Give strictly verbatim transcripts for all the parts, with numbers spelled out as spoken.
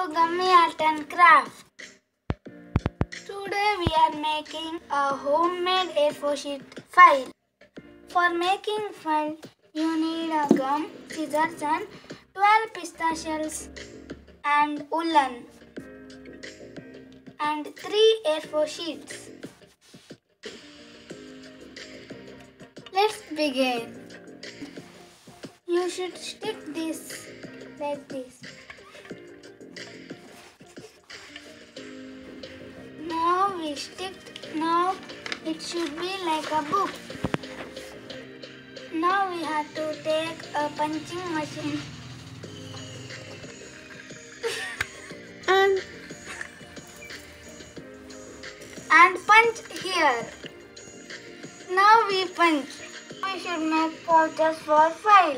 to Gummy Art and Craft. Today we are making a homemade A four sheet file. For making file, you need a gum, scissors and twelve pistachio shells and woolen and three A four sheets. Let's begin. You should stick this like this. Now we stick, now it should be like a book. Now we have to take a punching machine and and punch here. Now we punch. We should make pouches for file.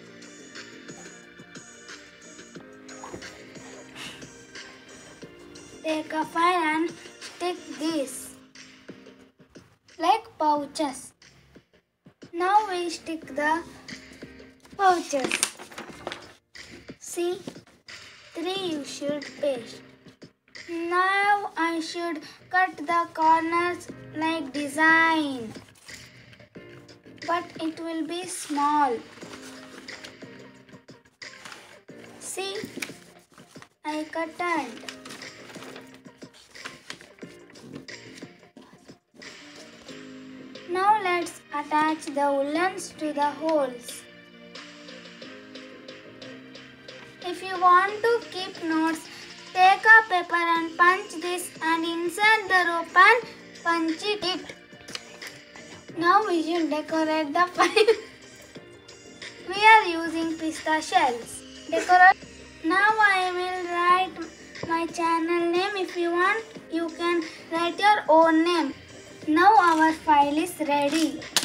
Take a file and stick this like pouches. Now we stick the pouches. See, three you should paste. Now I should cut the corners like design, but it will be small. See, I cut it. Now let's attach the woolens to the holes. If you want to keep notes, take a paper and punch this and insert the rope and punch it. Now we should decorate the file. We are using pistachio shells. Decorate. Now I will write my channel name. If you want, you can write your own name. Now our file is ready.